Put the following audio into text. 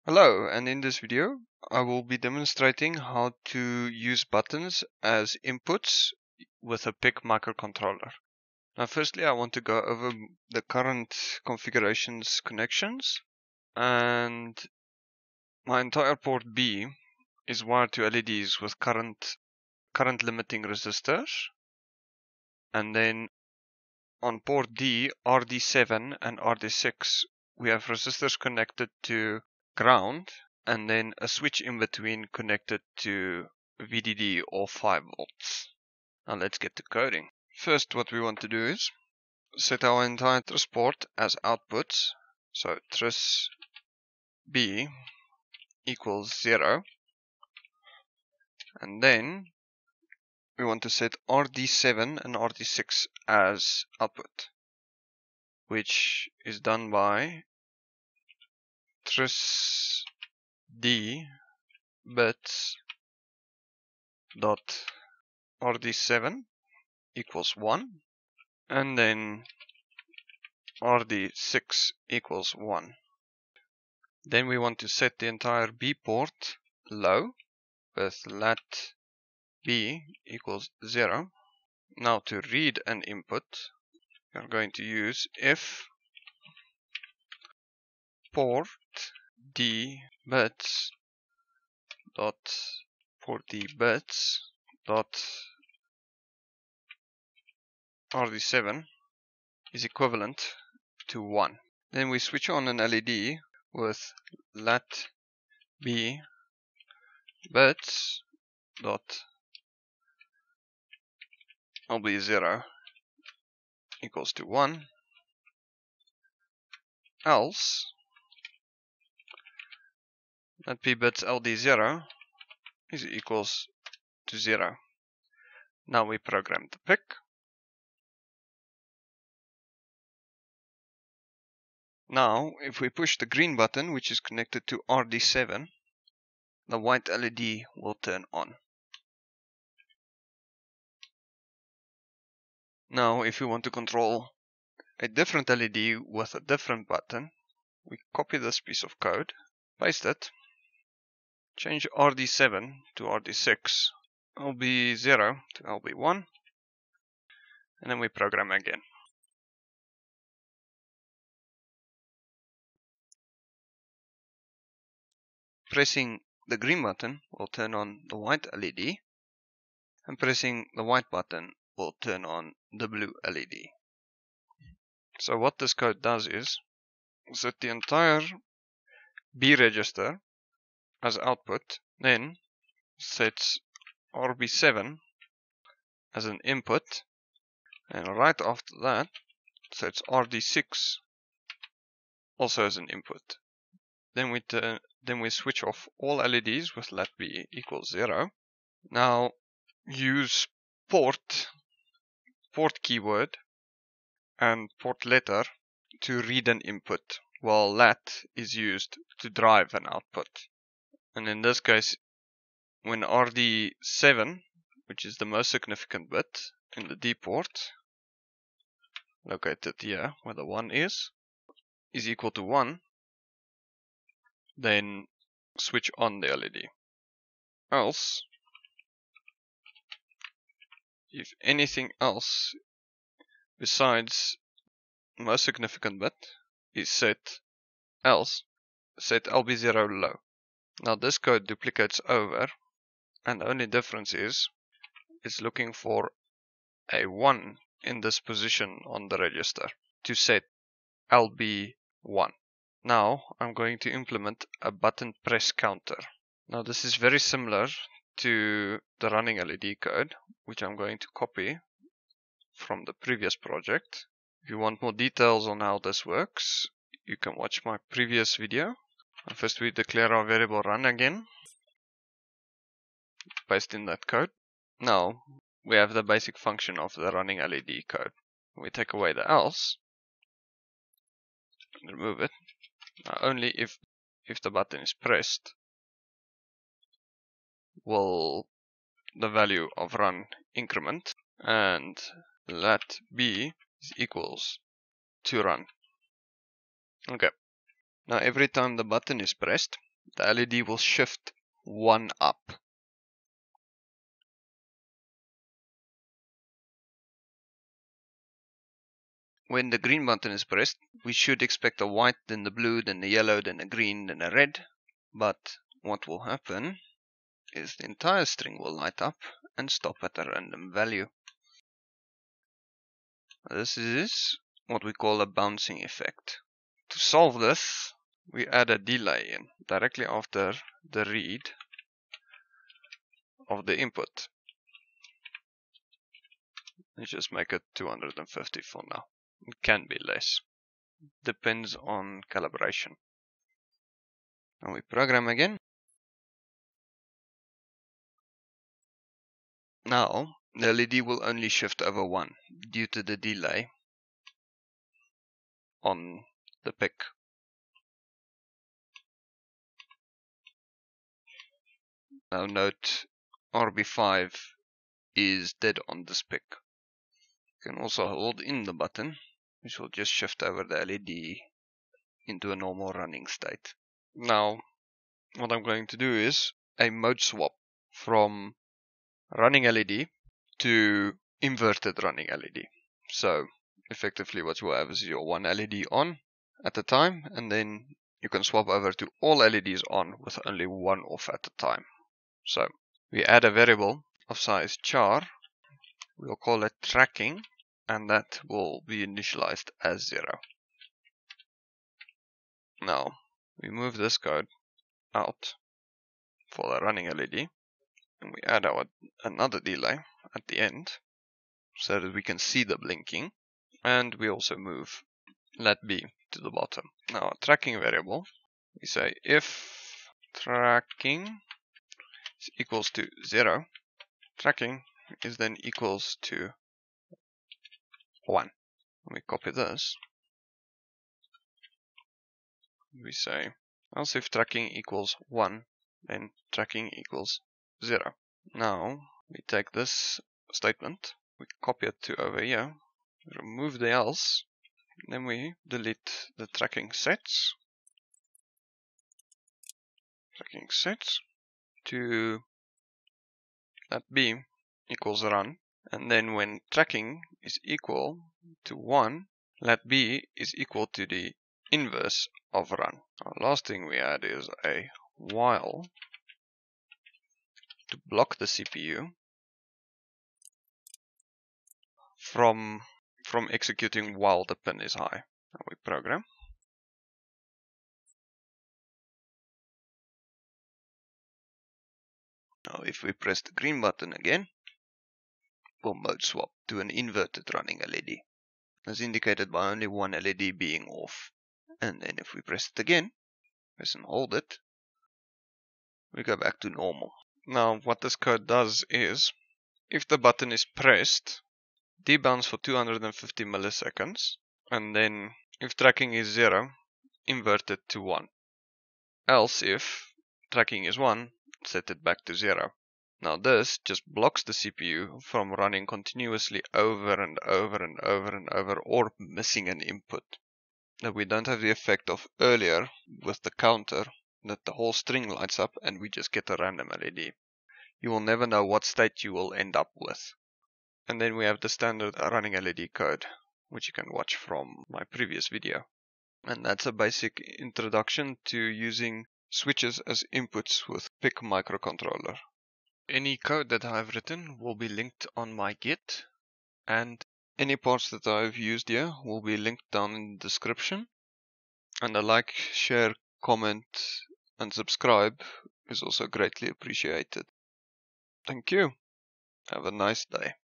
Hello, and in this video I will be demonstrating how to use buttons as inputs with a PIC microcontroller. Now firstly I want to go over the current configurations connections, and my entire port B is wired to LEDs with current limiting resistors, and then on port D, RD7 and RD6 we have resistors connected to ground, and then a switch in between connected to VDD or 5 volts. Now let's get to coding. First, what we want to do is set our entire tris port as outputs. So tris B equals 0, and then we want to set RD7 and RD6 as output, which is done by tris D bits dot RD7 equals 1, and then RD6 equals 1. Then we want to set the entire B port low with lat B equals 0. Now to read an input, we are going to use if port D bits dot port D bits dot RD7 is equivalent to 1. Then we switch on an LED with lat B bits dot LB0 equals to 1, else lat B bits LD0 is equals to 0. Now we program the PIC. Now if we push the green button, which is connected to RD7, the white LED will turn on. Now if we want to control a different LED with a different button, we copy this piece of code, paste it, change RD7 to RD6, LB0 to LB1, and then we program again. Pressing the green button will turn on the white LED, and pressing the white button will turn on the blue LED. So what this code does is set the entire B register as output, then sets RB7 as an input, and right after that sets RD6 also as an input. Then we switch off all LEDs with lat B equals 0. Now use port keyword and port letter to read an input, while lat is used to drive an output. And in this case, when RD7, which is the most significant bit in the D port, located here where the 1 is equal to 1, then switch on the LED. Else, if anything else besides most significant bit is set, else set LB0 low. Now this code duplicates over, and the only difference is it's looking for a 1 in this position on the register to set LB1. Now I'm going to implement a button press counter. Now this is very similar to the running LED code, which I'm going to copy from the previous project. If you want more details on how this works, you can watch my previous video. First we declare our variable run again, paste in that code. Now we have the basic function of the running LED code. We take away the else, remove it. Now only if the button is pressed will the value of run increment, and lat B is equals to run. Okay. Now every time the button is pressed, the LED will shift 1 up. When the green button is pressed, we should expect a white, then the blue, then the yellow, then a green, then a red. But what will happen is the entire string will light up and stop at a random value. This is what we call a bouncing effect. To solve this, we add a delay in directly after the read of the input. Let's just make it 250 for now. It can be less. Depends on calibration. And we program again. Now the LED will only shift over 1 due to the delay on the PIC. Now note RB5 is dead on this PIC. You can also hold in the button, which will just shift over the LED into a normal running state. Now what I'm going to do is a mode swap from running LED to inverted running LED. So effectively what you will have is your one LED on at a time, and then you can swap over to all LEDs on with only one off at a time. So we add a variable of size char, we'll call it tracking, and that will be initialized as 0. Now we move this code out for the running LED, and we add another delay at the end so that we can see the blinking, and we also move let b to the bottom. Now a tracking variable, we say if tracking is equals to 0, tracking is then equals to 1. We copy this, we say else if tracking equals 1, then tracking equals 0. Now we take this statement, we copy it to over here, remove the else, then we delete the tracking sets to let b equals run, and then when tracking is equal to 1, let b is equal to the inverse of run. Our last thing we add is a while to block the CPU from executing while the pin is high. Now we program. Now if we press the green button again, we'll mode swap to an inverted running LED, as indicated by only one LED being off. And then if we press it again, press and hold it, we go back to normal. Now what this code does is, if the button is pressed, debounce for 250 milliseconds, and then if tracking is 0, invert it to 1. Else if tracking is 1, set it back to 0. Now this just blocks the CPU from running continuously over and over and over and over, or missing an input. That we don't have the effect of earlier with the counter, that the whole string lights up and we just get a random LED. You will never know what state you will end up with. And then we have the standard running LED code, which you can watch from my previous video. And that's a basic introduction to using switches as inputs with PIC Microcontroller. Any code that I've written will be linked on my Git, and any parts that I've used here will be linked down in the description. And a like, share, comment, and subscribe is also greatly appreciated. Thank you. Have a nice day.